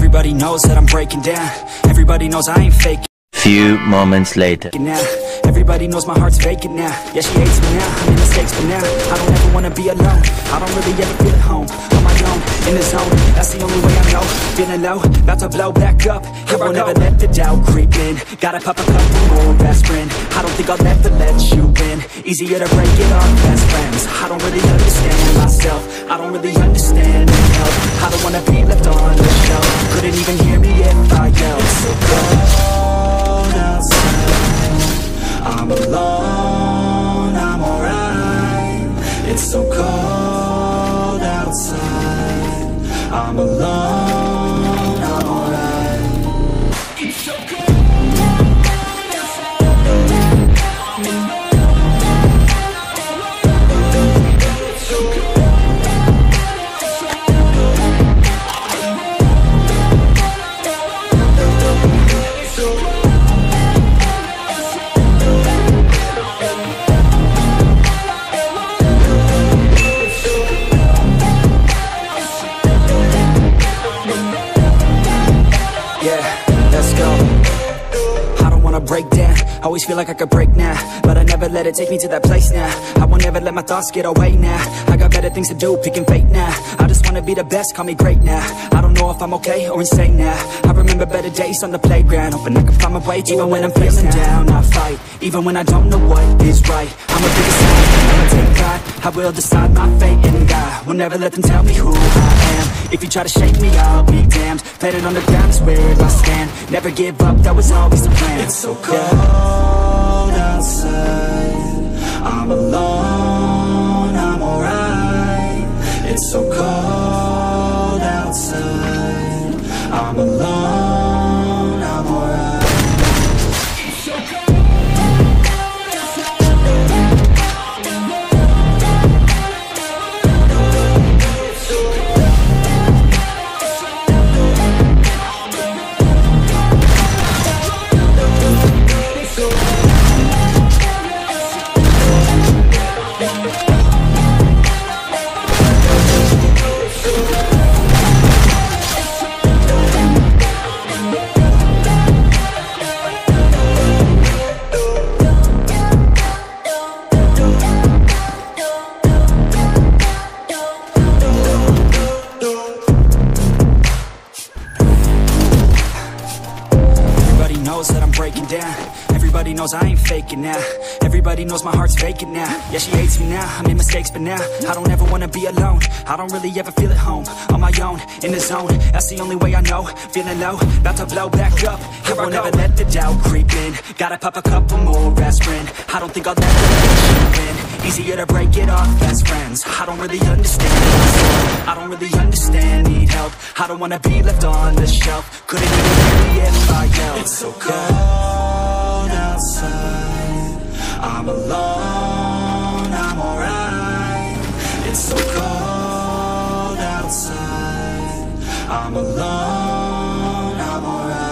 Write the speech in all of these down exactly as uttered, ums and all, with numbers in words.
Everybody knows that I'm breaking down. Everybody knows I ain't faking. Few moments later. Now, everybody knows my heart's vacant now. Yeah, she hates me now, I made mistakes but now I don't ever wanna be alone. I don't really ever feel at home. On my own, in the zone, that's the only way I know. Feeling low, about to blow back up. Here I won't ever let the doubt creep in. Gotta pop a couple more aspirin. I don't think I'll ever let you in. Easier to break it off best friends. I don't really understand myself. I don't really understand help. I don't wanna be left on the shelf. Couldn't even hear me if I yelled. It's so cold outside, I'm alone, I'm alright. It's so cold outside, I'm alone, I'm alright. It's so cold. Break down, always feel like I could break now, but I never let it take me to that place now. I won't ever let my thoughts get away now. I got better things to do, picking fate now. I just wanna be the best, call me great now. I don't know if I'm okay or insane now. I remember better days on the playground, hoping I can find my way. Even when I'm feeling down, I fight. Even when I don't know what is right, I'm a bigger side, I'ma take pride. I will decide my fate and die. Will never let them tell me who I am. If you try to shake me, I'll be damned. Planet on the ground is where I stand. Never give up, that was always the plan. It's so cold outside, I'm alone, I'm alright. It's so cold outside, I'm alone, I'm alright. It's so cold. That I'm breaking down. Everybody knows I ain't faking now. Everybody knows my heart's vacant now. Yeah, she hates me now, I made mistakes but now I don't ever wanna be alone. I don't really ever feel at home. On my own, in the zone, that's the only way I know. Feeling low, about to blow back up. Here I won't ever let the doubt creep in. Gotta pop a couple more aspirin. I don't think I'll ever let you in. Easier to break it off best friends. I don't really understand myself. I don't really understand, need help. I don't wanna be left on the shelf. Couldn't even hear me if I yelled. It's so cold outside, I'm alone, I'm alright. It's so cold outside, I'm alone, I'm alright.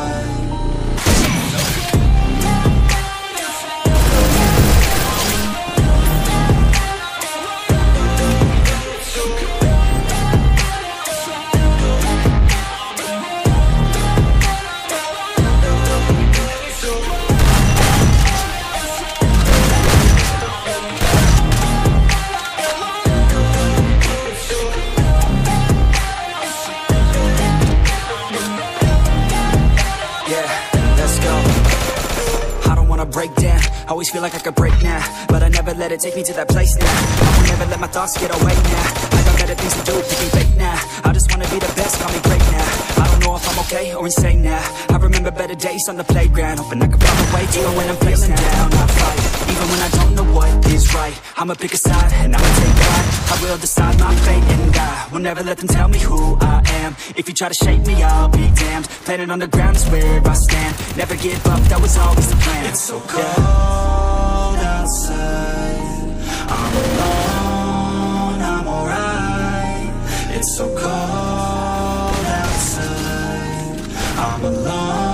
Break down, always feel like I could break now, but I never let it take me to that place now. I will never let my thoughts get away now. I got better things to do, picking fate now. I just wanna be the best, call me great now. I don't know if I'm okay or insane now. I remember better days on the playground, hoping I could find my way. Even when I'm feeling down, I fight. Even when I don't know what is right, I'ma pick a side and I'ma take pride. I will decide my fate and die. Will never let them tell me who I am. If you try to shake me, I'll be damned. Planet on the ground is where I stand. Never give up, that was always the plan. It's so cold outside, I'm alone, I'm alright. It's so cold outside, I'm alone.